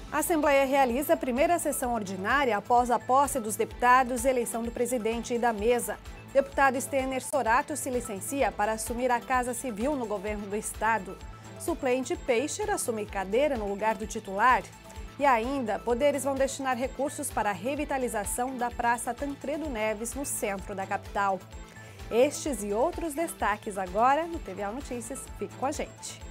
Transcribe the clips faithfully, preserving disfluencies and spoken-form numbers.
A Assembleia realiza a primeira sessão ordinária após a posse dos deputados e eleição do presidente e da mesa. Deputado Stener Sorato se licencia para assumir a Casa Civil no governo do estado. Suplente Peixer assume cadeira no lugar do titular. E ainda, poderes vão destinar recursos para a revitalização da Praça Tancredo Neves, no centro da capital. Estes e outros destaques agora no T V A Notícias. Fique com a gente.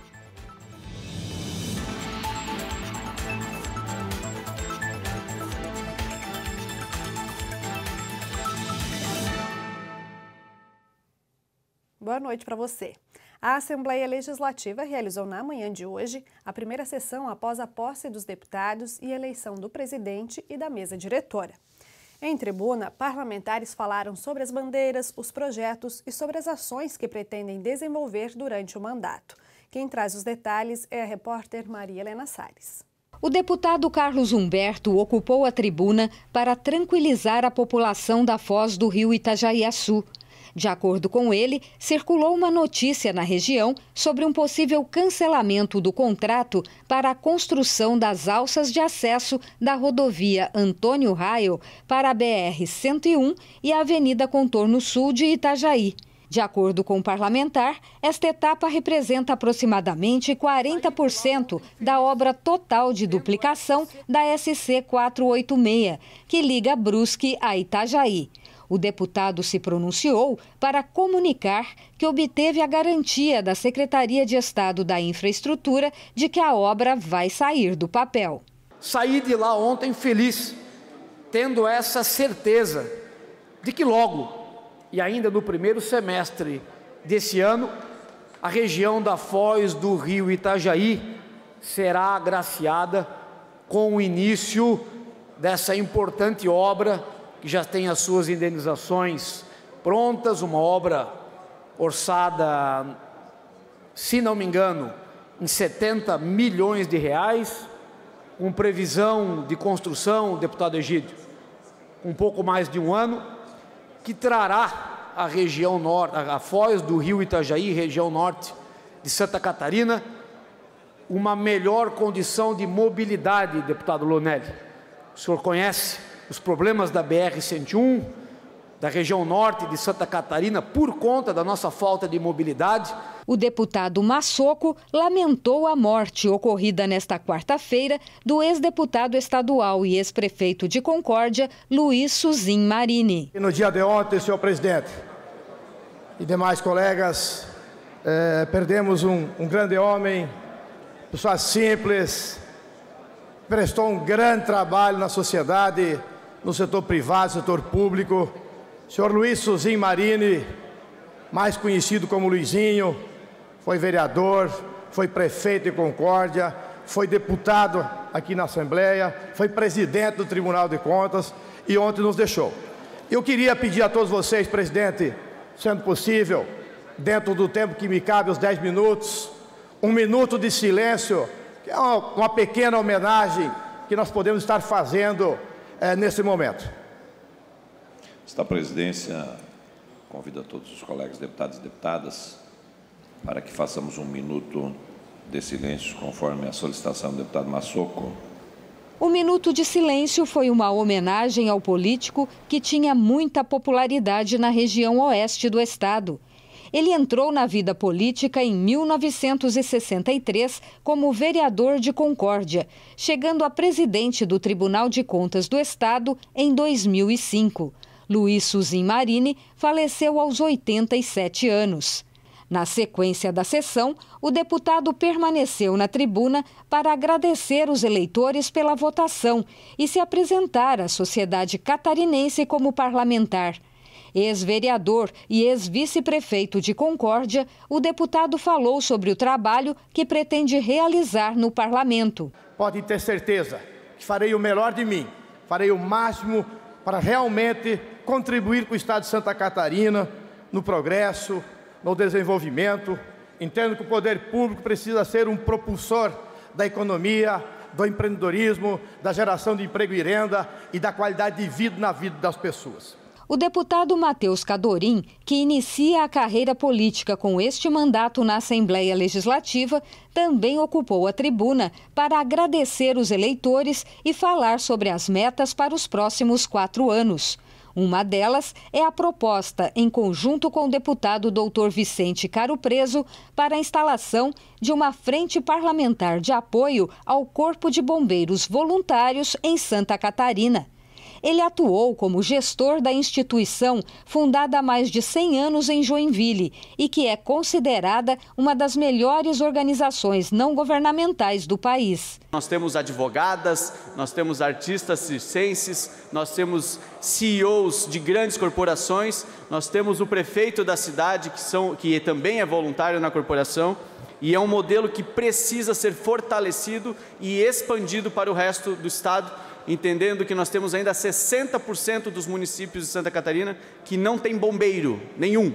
Boa noite para você. A Assembleia Legislativa realizou na manhã de hoje a primeira sessão após a posse dos deputados e eleição do presidente e da mesa diretora. Em tribuna, parlamentares falaram sobre as bandeiras, os projetos e sobre as ações que pretendem desenvolver durante o mandato. Quem traz os detalhes é a repórter Maria Helena Salles. O deputado Carlos Humberto ocupou a tribuna para tranquilizar a população da foz do rio Itajaiaçu. De acordo com ele, circulou uma notícia na região sobre um possível cancelamento do contrato para a construção das alças de acesso da rodovia Antônio Raio para a B R cento e um e a Avenida Contorno Sul de Itajaí. De acordo com o parlamentar, esta etapa representa aproximadamente quarenta por cento da obra total de duplicação da S C quatrocentos e oitenta e seis, que liga Brusque a Itajaí. O deputado se pronunciou para comunicar que obteve a garantia da Secretaria de Estado da Infraestrutura de que a obra vai sair do papel. Saí de lá ontem feliz, tendo essa certeza de que logo, e ainda no primeiro semestre desse ano, a região da foz do rio Itajaí será agraciada com o início dessa importante obra que já tem as suas indenizações prontas, uma obra orçada, se não me engano, em setenta milhões de reais, com previsão de construção, deputado Egídio, um pouco mais de um ano, que trará a região norte, a foz do rio Itajaí, região norte de Santa Catarina, uma melhor condição de mobilidade, deputado Lonelli. O senhor conhece os problemas da B R cento e um, da região norte de Santa Catarina, por conta da nossa falta de mobilidade. O deputado Massoco lamentou a morte ocorrida nesta quarta-feira do ex-deputado estadual e ex-prefeito de Concórdia, Luiz Suzin Marini. E no dia de ontem, senhor presidente e demais colegas, eh, perdemos um, um grande homem, pessoa simples, prestou um grande trabalho na sociedade, no setor privado, setor público. O senhor Luiz Suzin Marini, mais conhecido como Luizinho, foi vereador, foi prefeito de Concórdia, foi deputado aqui na Assembleia, foi presidente do Tribunal de Contas e ontem nos deixou. Eu queria pedir a todos vocês, presidente, sendo possível, dentro do tempo que me cabe, os dez minutos, um minuto de silêncio, que é uma, uma pequena homenagem que nós podemos estar fazendo é, nesse momento. Esta presidência convida todos os colegas deputados e deputadas para que façamos um minuto de silêncio, conforme a solicitação do deputado Massoco. O minuto de silêncio foi uma homenagem ao político que tinha muita popularidade na região oeste do estado. Ele entrou na vida política em mil novecentos e sessenta e três como vereador de Concórdia, chegando a presidente do Tribunal de Contas do Estado em dois mil e cinco. Luiz Suzin Marini faleceu aos oitenta e sete anos. Na sequência da sessão, o deputado permaneceu na tribuna para agradecer os eleitores pela votação e se apresentar à sociedade catarinense como parlamentar. Ex-vereador e ex-vice-prefeito de Concórdia, o deputado falou sobre o trabalho que pretende realizar no parlamento. Pode ter certeza que farei o melhor de mim, farei o máximo para realmente contribuir com o Estado de Santa Catarina no progresso, no desenvolvimento. Entendo que o poder público precisa ser um propulsor da economia, do empreendedorismo, da geração de emprego e renda e da qualidade de vida na vida das pessoas. O deputado Matheus Cadorim, que inicia a carreira política com este mandato na Assembleia Legislativa, também ocupou a tribuna para agradecer os eleitores e falar sobre as metas para os próximos quatro anos. Uma delas é a proposta, em conjunto com o deputado doutor Vicente Caro Preso, para a instalação de uma frente parlamentar de apoio ao Corpo de Bombeiros Voluntários em Santa Catarina. Ele atuou como gestor da instituição, fundada há mais de cem anos em Joinville e que é considerada uma das melhores organizações não governamentais do país. Nós temos advogadas, nós temos artistas circenses, nós temos C E Os de grandes corporações, nós temos o prefeito da cidade, que, são, que também é voluntário na corporação, e é um modelo que precisa ser fortalecido e expandido para o resto do estado, entendendo que nós temos ainda sessenta por cento dos municípios de Santa Catarina que não tem bombeiro nenhum.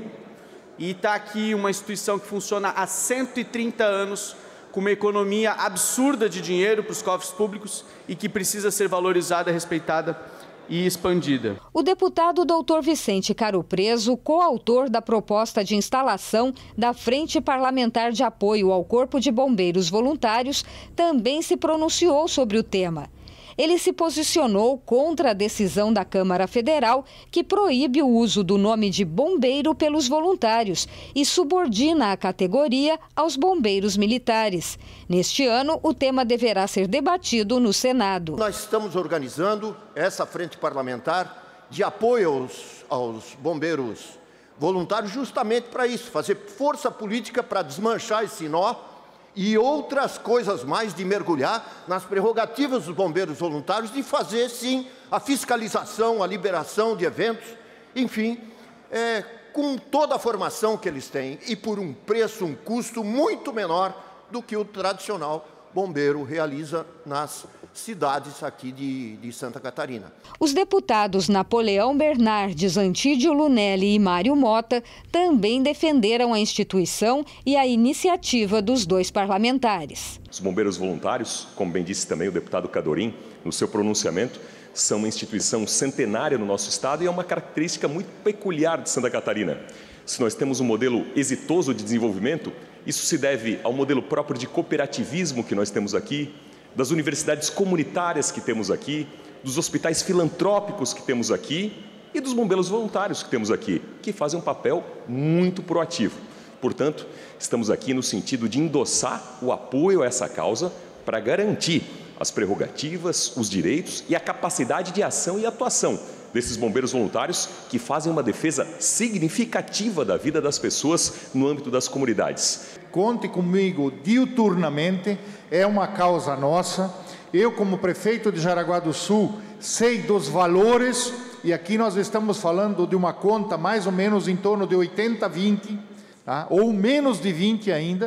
E está aqui uma instituição que funciona há cento e trinta anos, com uma economia absurda de dinheiro para os cofres públicos e que precisa ser valorizada, respeitada e expandida. O deputado doutor Vicente Caro Preso, coautor da proposta de instalação da Frente Parlamentar de Apoio ao Corpo de Bombeiros Voluntários, também se pronunciou sobre o tema. Ele se posicionou contra a decisão da Câmara Federal que proíbe o uso do nome de bombeiro pelos voluntários e subordina a categoria aos bombeiros militares. Neste ano, o tema deverá ser debatido no Senado. Nós estamos organizando essa frente parlamentar de apoio aos, aos bombeiros voluntários justamente para isso, fazer força política para desmanchar esse nó e outras coisas mais, de mergulhar nas prerrogativas dos bombeiros voluntários, de fazer, sim, a fiscalização, a liberação de eventos, enfim, é, com toda a formação que eles têm e por um preço, um custo muito menor do que o tradicional bombeiro realiza nas cidades aqui de, de Santa Catarina. Os deputados Napoleão Bernardes, Antídio Lunelli e Mário Mota também defenderam a instituição e a iniciativa dos dois parlamentares. Os bombeiros voluntários, como bem disse também o deputado Cadorim, no seu pronunciamento, são uma instituição centenária no nosso estado e é uma característica muito peculiar de Santa Catarina. Se nós temos um modelo exitoso de desenvolvimento, isso se deve ao modelo próprio de cooperativismo que nós temos aqui, das universidades comunitárias que temos aqui, dos hospitais filantrópicos que temos aqui e dos bombeiros voluntários que temos aqui, que fazem um papel muito proativo. Portanto, estamos aqui no sentido de endossar o apoio a essa causa para garantir as prerrogativas, os direitos e a capacidade de ação e atuação desses bombeiros voluntários que fazem uma defesa significativa da vida das pessoas no âmbito das comunidades. Conte comigo diuturnamente, é uma causa nossa. Eu, como prefeito de Jaraguá do Sul, sei dos valores, e aqui nós estamos falando de uma conta mais ou menos em torno de oitenta a vinte, tá? Ou menos de vinte ainda,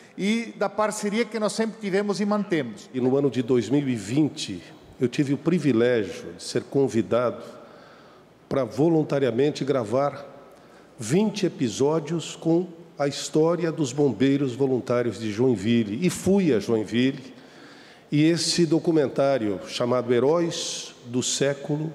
e da parceria que nós sempre tivemos e mantemos. E no ano de dois mil e vinte, eu tive o privilégio de ser convidado para voluntariamente gravar vinte episódios com a história dos bombeiros voluntários de Joinville. E fui a Joinville, e esse documentário, chamado Heróis do Século,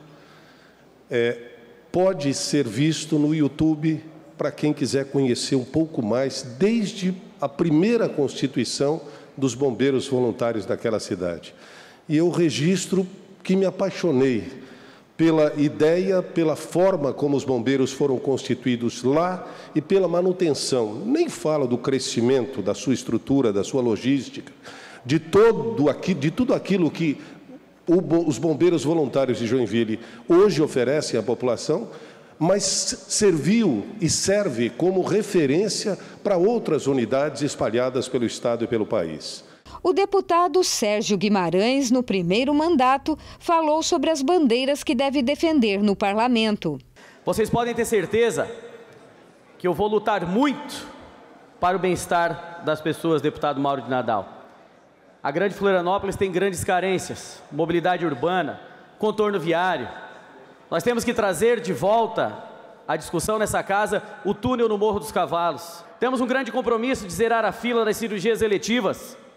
é, pode ser visto no YouTube para quem quiser conhecer um pouco mais, desde a primeira constituição dos bombeiros voluntários daquela cidade. E eu registro que me apaixonei pela ideia, pela forma como os bombeiros foram constituídos lá e pela manutenção. Nem falo do crescimento da sua estrutura, da sua logística, de, todo aqui, de tudo aquilo que o, os bombeiros voluntários de Joinville hoje oferecem à população, mas serviu e serve como referência para outras unidades espalhadas pelo Estado e pelo país. O deputado Sérgio Guimarães, no primeiro mandato, falou sobre as bandeiras que deve defender no parlamento. Vocês podem ter certeza que eu vou lutar muito para o bem-estar das pessoas, deputado Mauro de Nadal. A Grande Florianópolis tem grandes carências, mobilidade urbana, contorno viário. Nós temos que trazer de volta à discussão nessa casa o túnel no Morro dos Cavalos. Temos um grande compromisso de zerar a fila das cirurgias eletivas.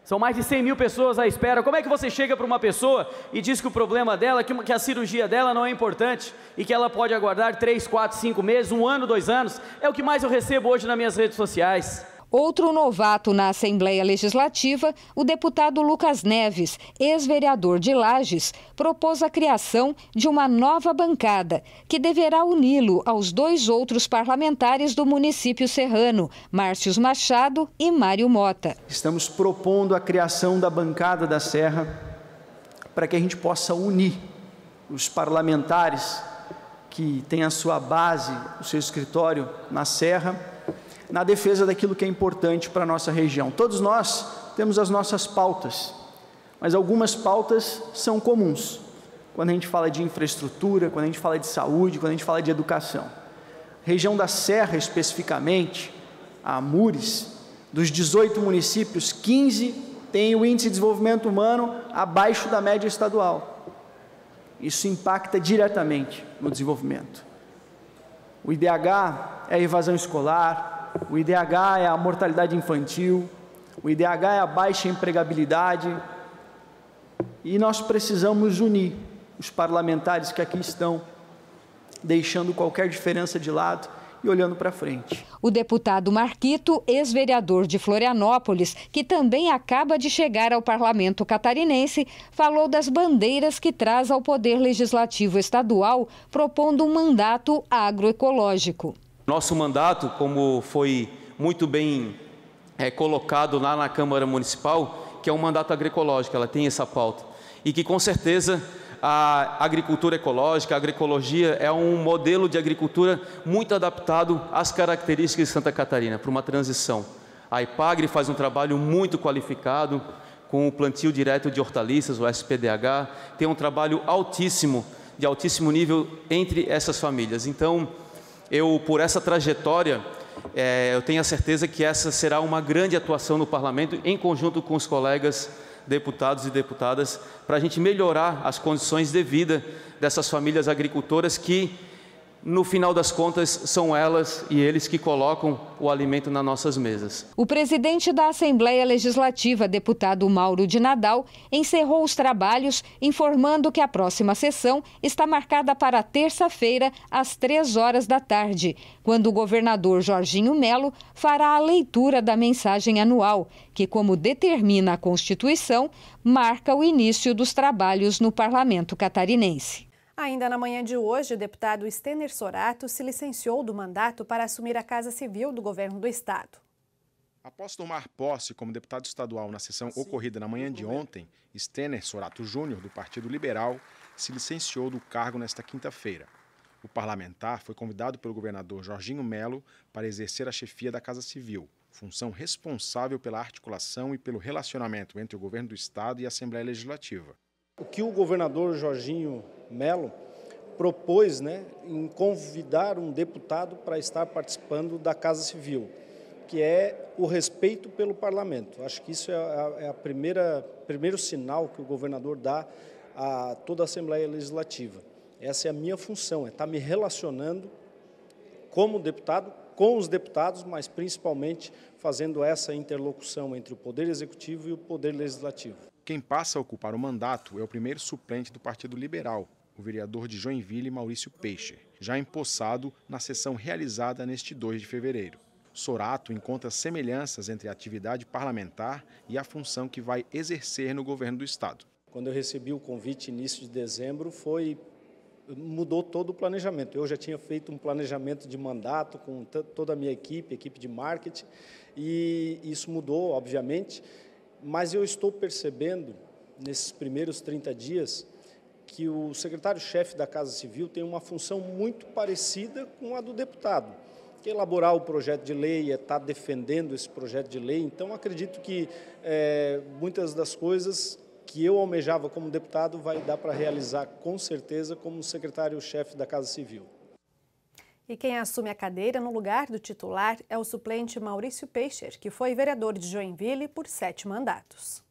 São mais de cem mil pessoas à espera. Como é que você chega para uma pessoa e diz que o problema dela, que, que a cirurgia dela não é importante e que ela pode aguardar três, quatro, cinco meses, um ano, dois anos? É o que mais eu recebo hoje nas minhas redes sociais. Outro novato na Assembleia Legislativa, o deputado Lucas Neves, ex-vereador de Lages, propôs a criação de uma nova bancada, que deverá uni-lo aos dois outros parlamentares do município serrano, Márcios Machado e Mário Mota. Estamos propondo a criação da bancada da Serra para que a gente possa unir os parlamentares que têm a sua base, o seu escritório na Serra, na defesa daquilo que é importante para a nossa região. Todos nós temos as nossas pautas, mas algumas pautas são comuns. Quando a gente fala de infraestrutura, quando a gente fala de saúde, quando a gente fala de educação. A região da Serra, especificamente, a Amures, dos dezoito municípios, quinze têm o índice de desenvolvimento humano abaixo da média estadual. Isso impacta diretamente no desenvolvimento. O I D H é a evasão escolar, o I D H é a mortalidade infantil, o I D H é a baixa empregabilidade, e nós precisamos unir os parlamentares que aqui estão, deixando qualquer diferença de lado e olhando para frente. O deputado Marquito, ex-vereador de Florianópolis, que também acaba de chegar ao parlamento catarinense, falou das bandeiras que traz ao Poder Legislativo Estadual, propondo um mandato agroecológico. Nosso mandato, como foi muito bem é, colocado lá na Câmara Municipal, que é um mandato agroecológico, ela tem essa pauta. E que, com certeza, a agricultura ecológica, a agroecologia é um modelo de agricultura muito adaptado às características de Santa Catarina, para uma transição. A IPAGRE faz um trabalho muito qualificado com o plantio direto de hortaliças, o S P D H, tem um trabalho altíssimo, de altíssimo nível entre essas famílias. Então, eu, por essa trajetória, é, eu tenho a certeza que essa será uma grande atuação no Parlamento, em conjunto com os colegas deputados e deputadas, para a gente melhorar as condições de vida dessas famílias agricultoras que, no final das contas, são elas e eles que colocam o alimento nas nossas mesas. O presidente da Assembleia Legislativa, deputado Mauro de Nadal, encerrou os trabalhos, informando que a próxima sessão está marcada para terça-feira, às três horas da tarde, quando o governador Jorginho Melo fará a leitura da mensagem anual, que, como determina a Constituição, marca o início dos trabalhos no Parlamento catarinense. Ainda na manhã de hoje, o deputado Stener Sorato se licenciou do mandato para assumir a Casa Civil do governo do estado. Após tomar posse como deputado estadual na sessão ocorrida na manhã de ontem, Stener Sorato Júnior, do Partido Liberal, se licenciou do cargo nesta quinta-feira. O parlamentar foi convidado pelo governador Jorginho Melo para exercer a chefia da Casa Civil, função responsável pela articulação e pelo relacionamento entre o governo do estado e a Assembleia Legislativa. O que o governador Jorginho Melo propôs, né, em convidar um deputado para estar participando da Casa Civil, que é o respeito pelo parlamento. Acho que isso é a, é a primeira primeiro sinal que o governador dá a toda a Assembleia Legislativa. Essa é a minha função, é estar me relacionando como deputado com os deputados, mas principalmente fazendo essa interlocução entre o Poder Executivo e o Poder Legislativo. Quem passa a ocupar o mandato é o primeiro suplente do Partido Liberal, o vereador de Joinville, Maurício Peixe, já empossado na sessão realizada neste dois de fevereiro. Sorato encontra semelhanças entre a atividade parlamentar e a função que vai exercer no governo do estado. Quando eu recebi o convite início de dezembro, foi mudou todo o planejamento. Eu já tinha feito um planejamento de mandato com toda a minha equipe, equipe de marketing, e isso mudou, obviamente. Mas eu estou percebendo, nesses primeiros trinta dias, que o secretário-chefe da Casa Civil tem uma função muito parecida com a do deputado, que é elaborar o projeto de lei, é estar defendendo esse projeto de lei. Então, acredito que é, muitas das coisas que eu almejava como deputado vai dar para realizar, com certeza, como secretário-chefe da Casa Civil. E quem assume a cadeira no lugar do titular é o suplente Maurício Peixe, que foi vereador de Joinville por sete mandatos.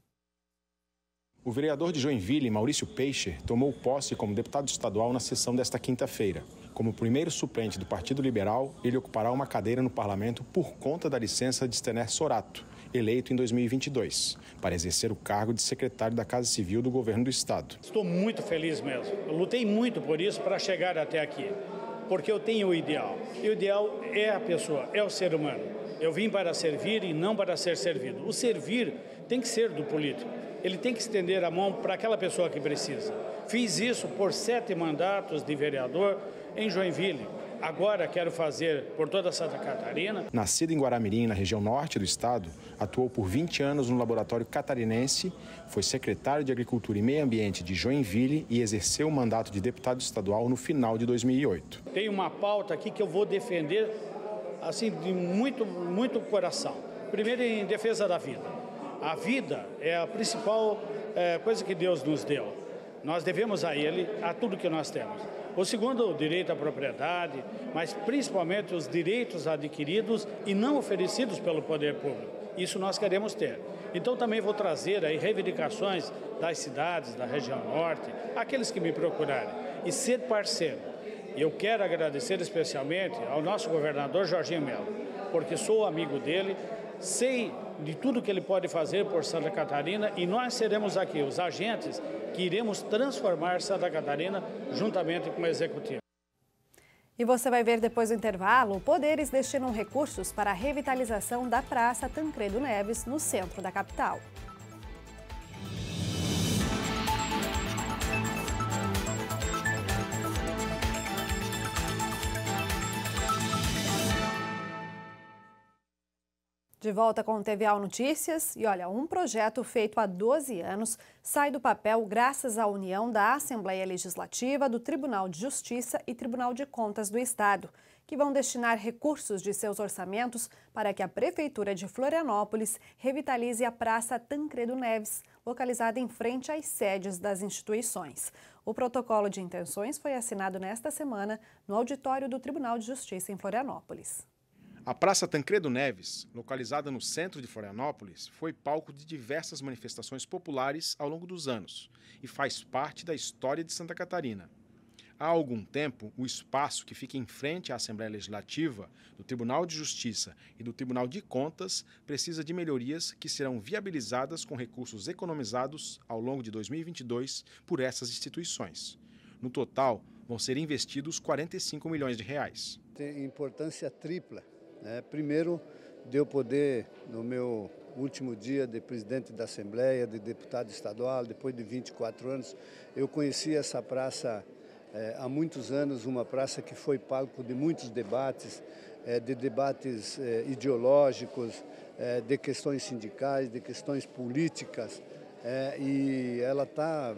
O vereador de Joinville, Maurício Peixe, tomou posse como deputado estadual na sessão desta quinta-feira. Como primeiro suplente do Partido Liberal, ele ocupará uma cadeira no parlamento por conta da licença de Stener Sorato, eleito em dois mil e vinte e dois, para exercer o cargo de secretário da Casa Civil do Governo do Estado. Estou muito feliz mesmo. Eu lutei muito por isso para chegar até aqui, porque eu tenho o ideal. E o ideal é a pessoa, é o ser humano. Eu vim para servir e não para ser servido. O servir tem que ser do político. Ele tem que estender a mão para aquela pessoa que precisa. Fiz isso por sete mandatos de vereador em Joinville. Agora quero fazer por toda Santa Catarina. Nascido em Guaramirim, na região norte do estado, atuou por vinte anos no Laboratório Catarinense, foi secretário de Agricultura e Meio Ambiente de Joinville e exerceu o mandato de deputado estadual no final de dois mil e oito. Tem uma pauta aqui que eu vou defender assim de muito, muito coração. Primeiro, em defesa da vida. A vida é a principal é, coisa que Deus nos deu. Nós devemos a Ele a tudo que nós temos. O segundo, o direito à propriedade, mas principalmente os direitos adquiridos e não oferecidos pelo poder público. Isso nós queremos ter. Então também vou trazer aí reivindicações das cidades, da região norte, aqueles que me procurarem, e ser parceiro. Eu quero agradecer especialmente ao nosso governador Jorginho Melo, porque sou amigo dele, sei de tudo que ele pode fazer por Santa Catarina e nós seremos aqui os agentes que iremos transformar Santa Catarina juntamente com o Executivo. E você vai ver depois do intervalo, poderes destinam recursos para a revitalização da Praça Tancredo Neves, no centro da capital. De volta com o T V A Notícias, e olha, um projeto feito há doze anos sai do papel graças à união da Assembleia Legislativa, do Tribunal de Justiça e Tribunal de Contas do Estado, que vão destinar recursos de seus orçamentos para que a Prefeitura de Florianópolis revitalize a Praça Tancredo Neves, localizada em frente às sedes das instituições. O protocolo de intenções foi assinado nesta semana no auditório do Tribunal de Justiça em Florianópolis. A Praça Tancredo Neves, localizada no centro de Florianópolis, foi palco de diversas manifestações populares ao longo dos anos e faz parte da história de Santa Catarina. Há algum tempo, o espaço que fica em frente à Assembleia Legislativa, do Tribunal de Justiça e do Tribunal de Contas precisa de melhorias que serão viabilizadas com recursos economizados ao longo de dois mil e vinte e dois por essas instituições. No total, vão ser investidos quarenta e cinco milhões de reais. Tem importância tripla. É, primeiro, de eu poder, no meu último dia de presidente da Assembleia, de deputado estadual, depois de vinte e quatro anos, eu conheci essa praça é, há muitos anos, uma praça que foi palco de muitos debates, é, de debates é, ideológicos, é, de questões sindicais, de questões políticas, é, e ela está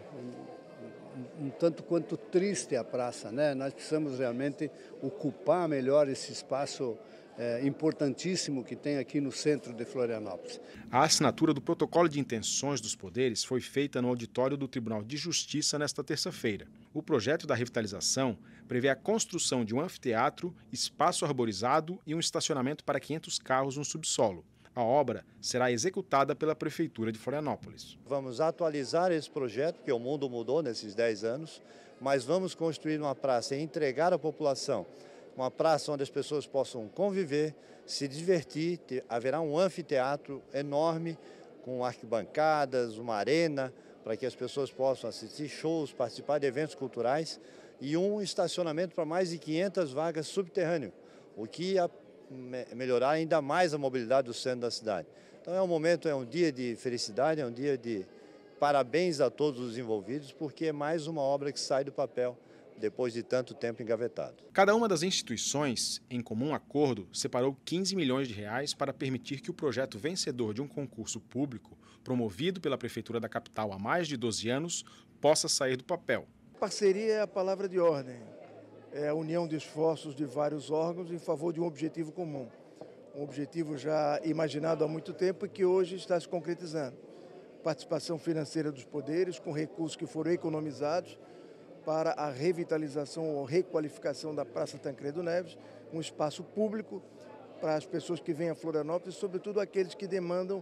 um, um tanto quanto triste a praça, né? Nós precisamos realmente ocupar melhor esse espaço É, importantíssimo que tem aqui no centro de Florianópolis. A assinatura do protocolo de intenções dos poderes foi feita no auditório do Tribunal de Justiça nesta terça-feira. O projeto da revitalização prevê a construção de um anfiteatro, espaço arborizado e um estacionamento para quinhentos carros no subsolo. A obra será executada pela Prefeitura de Florianópolis. Vamos atualizar esse projeto, porque o mundo mudou nesses dez anos, mas vamos construir uma praça e entregar à população uma praça onde as pessoas possam conviver, se divertir. Ter, haverá um anfiteatro enorme com arquibancadas, uma arena para que as pessoas possam assistir shows, participar de eventos culturais e um estacionamento para mais de quinhentas vagas subterrâneo, o que ia melhorar ainda mais a mobilidade do centro da cidade. Então é um momento, é um dia de felicidade, é um dia de parabéns a todos os envolvidos, porque é mais uma obra que sai do papel depois de tanto tempo engavetado. Cada uma das instituições, em comum acordo, separou quinze milhões de reais para permitir que o projeto vencedor de um concurso público, promovido pela Prefeitura da capital há mais de doze anos, possa sair do papel. Parceria é a palavra de ordem, é a união de esforços de vários órgãos em favor de um objetivo comum. Um objetivo já imaginado há muito tempo e que hoje está se concretizando. Participação financeira dos poderes, com recursos que foram economizados, para a revitalização ou requalificação da Praça Tancredo Neves, um espaço público para as pessoas que vêm a Florianópolis, sobretudo aqueles que demandam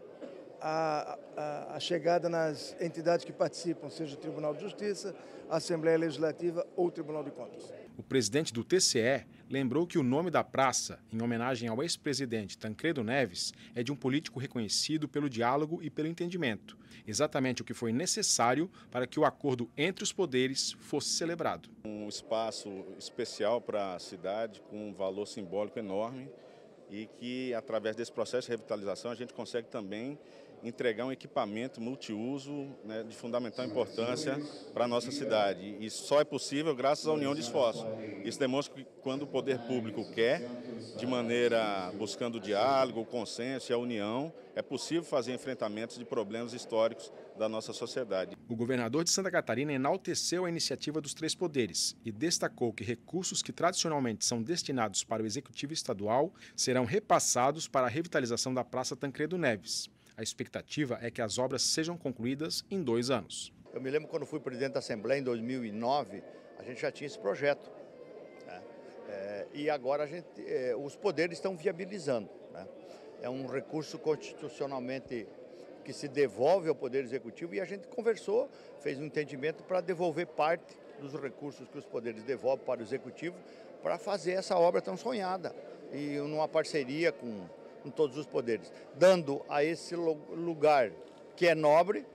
a, a, a chegada nas entidades que participam, seja o Tribunal de Justiça, a Assembleia Legislativa ou o Tribunal de Contas. O presidente do T C E lembrou que o nome da praça, em homenagem ao ex-presidente Tancredo Neves, é de um político reconhecido pelo diálogo e pelo entendimento, exatamente o que foi necessário para que o acordo entre os poderes fosse celebrado. Um espaço especial para a cidade, com um valor simbólico enorme, e que, através desse processo de revitalização, a gente consegue também entregar um equipamento multiuso, né, de fundamental importância para a nossa cidade. E só é possível graças à união de esforços. Isso demonstra que quando o poder público quer, de maneira buscando o diálogo, o consenso e a união, é possível fazer enfrentamentos de problemas históricos da nossa sociedade. O governador de Santa Catarina enalteceu a iniciativa dos três poderes e destacou que recursos que tradicionalmente são destinados para o Executivo Estadual serão repassados para a revitalização da Praça Tancredo Neves. A expectativa é que as obras sejam concluídas em dois anos. Eu me lembro quando fui presidente da Assembleia em dois mil e nove, a gente já tinha esse projeto, né? É, e agora a gente, é, os poderes estão viabilizando, né? É um recurso constitucionalmente que se devolve ao Poder Executivo e a gente conversou, fez um entendimento para devolver parte dos recursos que os poderes devolvem para o Executivo para fazer essa obra tão sonhada e numa parceria com com todos os poderes, dando a esse lugar que é nobre,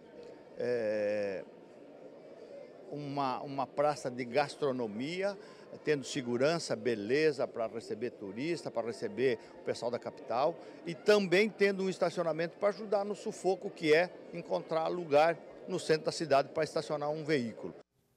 é, uma, uma praça de gastronomia, tendo segurança, beleza para receber turista, para receber o pessoal da capital e também tendo um estacionamento para ajudar no sufoco que é encontrar lugar no centro da cidade para estacionar um veículo.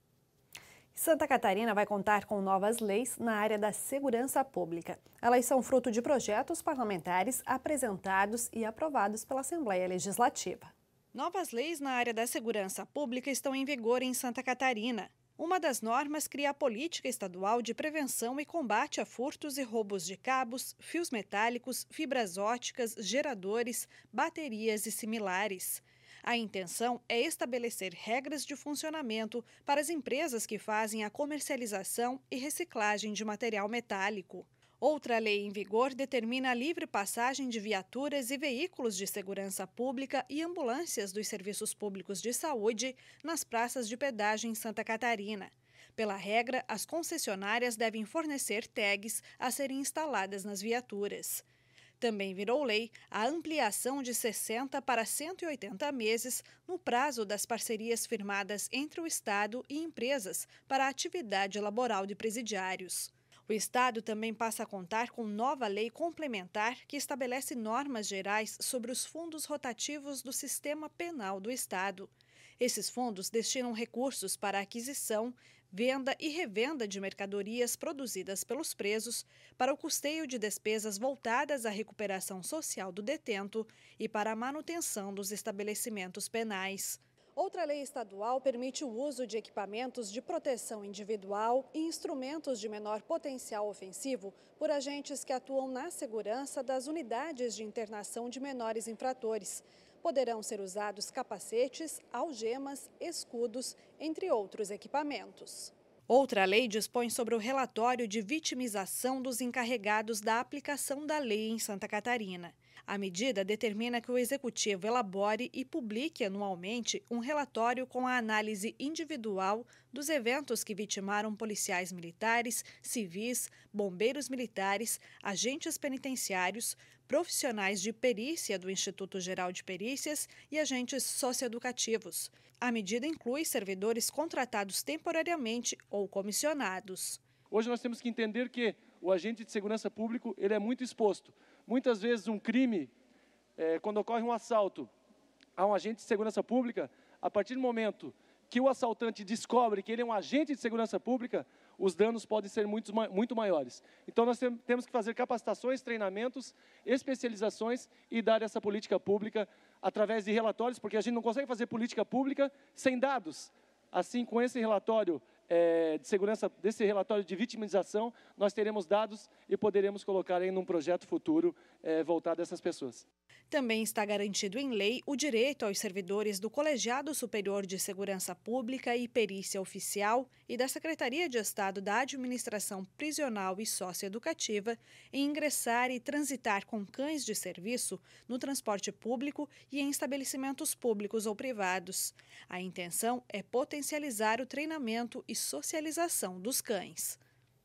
Santa Catarina vai contar com novas leis na área da segurança pública. Elas são fruto de projetos parlamentares apresentados e aprovados pela Assembleia Legislativa. Novas leis na área da segurança pública estão em vigor em Santa Catarina. Uma das normas cria a Política Estadual de Prevenção e Combate a Furtos e Roubos de Cabos, Fios Metálicos, Fibras Óticas, Geradores, Baterias e similares. A intenção é estabelecer regras de funcionamento para as empresas que fazem a comercialização e reciclagem de material metálico. Outra lei em vigor determina a livre passagem de viaturas e veículos de segurança pública e ambulâncias dos serviços públicos de saúde nas praças de pedágio em Santa Catarina. Pela regra, as concessionárias devem fornecer tags a serem instaladas nas viaturas. Também virou lei a ampliação de sessenta para cento e oitenta meses no prazo das parcerias firmadas entre o Estado e empresas para a atividade laboral de presidiários. O Estado também passa a contar com nova lei complementar que estabelece normas gerais sobre os fundos rotativos do sistema penal do Estado. Esses fundos destinam recursos para aquisição, venda e revenda de mercadorias produzidas pelos presos, para o custeio de despesas voltadas à recuperação social do detento e para a manutenção dos estabelecimentos penais. Outra lei estadual permite o uso de equipamentos de proteção individual e instrumentos de menor potencial ofensivo por agentes que atuam na segurança das unidades de internação de menores infratores. Poderão ser usados capacetes, algemas, escudos, entre outros equipamentos. Outra lei dispõe sobre o relatório de vitimização dos encarregados da aplicação da lei em Santa Catarina. A medida determina que o Executivo elabore e publique anualmente um relatório com a análise individual dos eventos que vitimaram policiais militares, civis, bombeiros militares, agentes penitenciários, profissionais de perícia do Instituto Geral de Perícias e agentes socioeducativos. A medida inclui servidores contratados temporariamente ou comissionados. Hoje nós temos que entender que o agente de segurança pública ele é muito exposto. Muitas vezes um crime, é, quando ocorre um assalto a um agente de segurança pública, a partir do momento que o assaltante descobre que ele é um agente de segurança pública, os danos podem ser muito, muito maiores. Então nós temos que fazer capacitações, treinamentos, especializações e dar essa política pública através de relatórios, porque a gente não consegue fazer política pública sem dados. Assim, com esse relatório é, de segurança, desse relatório de vitimização, nós teremos dados e poderemos colocar em um projeto futuro é, voltado a essas pessoas. Também está garantido em lei o direito aos servidores do Colegiado Superior de Segurança Pública e Perícia Oficial e da Secretaria de Estado da Administração Prisional e Socioeducativa em ingressar e transitar com cães de serviço no transporte público e em estabelecimentos públicos ou privados. A intenção é potencializar o treinamento e socialização dos cães.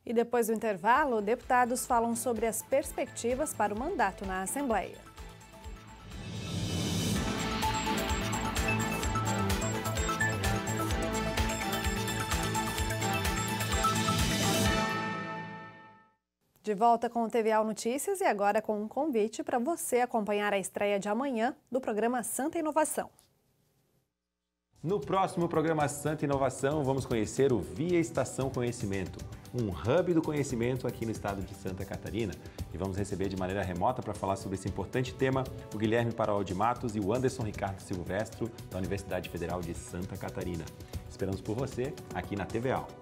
E depois do intervalo, deputados falam sobre as perspectivas para o mandato na Assembleia. De volta com o T V A Notícias e agora com um convite para você acompanhar a estreia de amanhã do programa Santa Inovação. No próximo programa Santa Inovação, vamos conhecer o Via Estação Conhecimento, um hub do conhecimento aqui no estado de Santa Catarina. E vamos receber de maneira remota para falar sobre esse importante tema o Guilherme Paraol de Matos e o Anderson Ricardo Silvestro, da Universidade Federal de Santa Catarina. Esperamos por você aqui na T V A.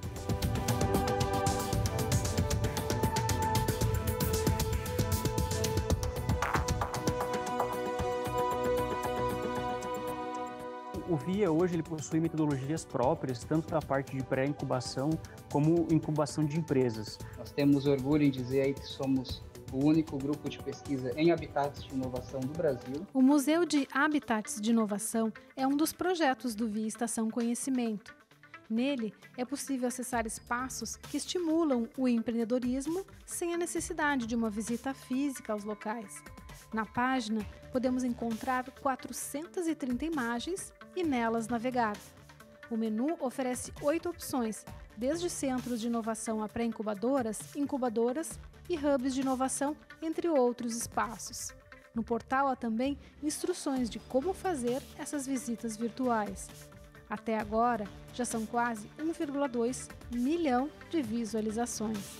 O Via hoje ele possui metodologias próprias, tanto da parte de pré-incubação como incubação de empresas. Nós temos orgulho em dizer aí que somos o único grupo de pesquisa em habitats de inovação do Brasil. O Museu de Habitats de Inovação é um dos projetos do Via Estação Conhecimento. Nele, é possível acessar espaços que estimulam o empreendedorismo sem a necessidade de uma visita física aos locais. Na página, podemos encontrar quatrocentas e trinta imagens e nelas navegar. O menu oferece oito opções, desde centros de inovação a pré-incubadoras, incubadoras e hubs de inovação, entre outros espaços. No portal há também instruções de como fazer essas visitas virtuais. Até agora, já são quase um vírgula dois milhão de visualizações.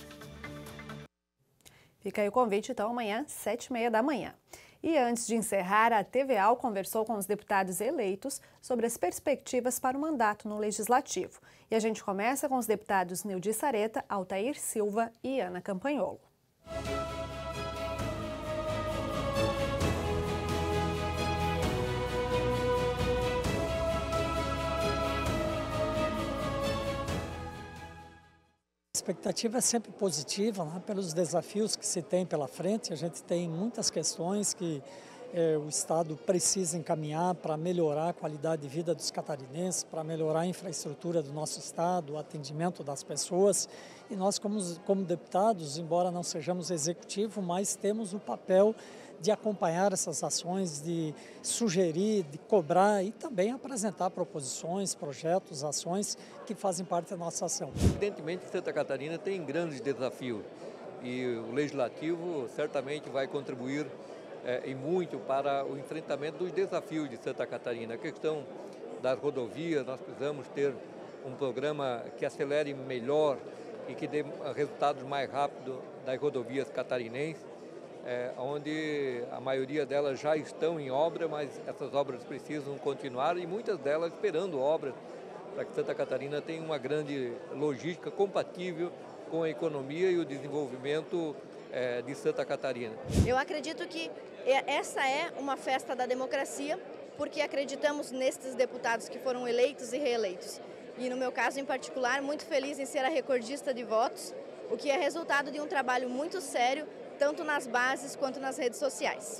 Fica aí o convite, então, amanhã, sete e meia da manhã. E antes de encerrar, a T V A conversou com os deputados eleitos sobre as perspectivas para o mandato no Legislativo. E a gente começa com os deputados Neudi Sareta, Altair Silva e Ana Campanholo. A expectativa é sempre positiva, né, pelos desafios que se tem pela frente. A gente tem muitas questões que eh, o Estado precisa encaminhar para melhorar a qualidade de vida dos catarinenses, para melhorar a infraestrutura do nosso Estado, o atendimento das pessoas. E nós, como, como deputados, embora não sejamos executivo, mas temos o papel de acompanhar essas ações, de sugerir, de cobrar e também apresentar proposições, projetos, ações que fazem parte da nossa ação. Evidentemente, Santa Catarina tem grandes desafios e o Legislativo certamente vai contribuir é, e muito para o enfrentamento dos desafios de Santa Catarina. A questão das rodovias, nós precisamos ter um programa que acelere melhor e que dê resultados mais rápidos das rodovias catarinenses. É, onde a maioria delas já estão em obra, mas essas obras precisam continuar e muitas delas esperando obras para que Santa Catarina tenha uma grande logística compatível com a economia e o desenvolvimento é, de Santa Catarina. Eu acredito que essa é uma festa da democracia, porque acreditamos nesses deputados que foram eleitos e reeleitos. E no meu caso em particular, muito feliz em ser a recordista de votos, o que é resultado de um trabalho muito sério, tanto nas bases quanto nas redes sociais.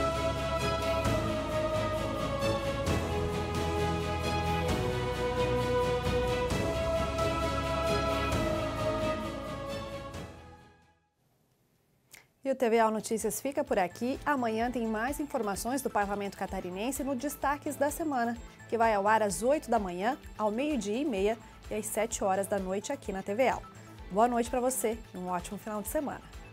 E o T V A Notícias fica por aqui. Amanhã tem mais informações do Parlamento Catarinense no Destaques da Semana, que vai ao ar às oito da manhã, ao meio-dia e meia e às sete horas da noite aqui na T V A. Boa noite para você e um ótimo final de semana.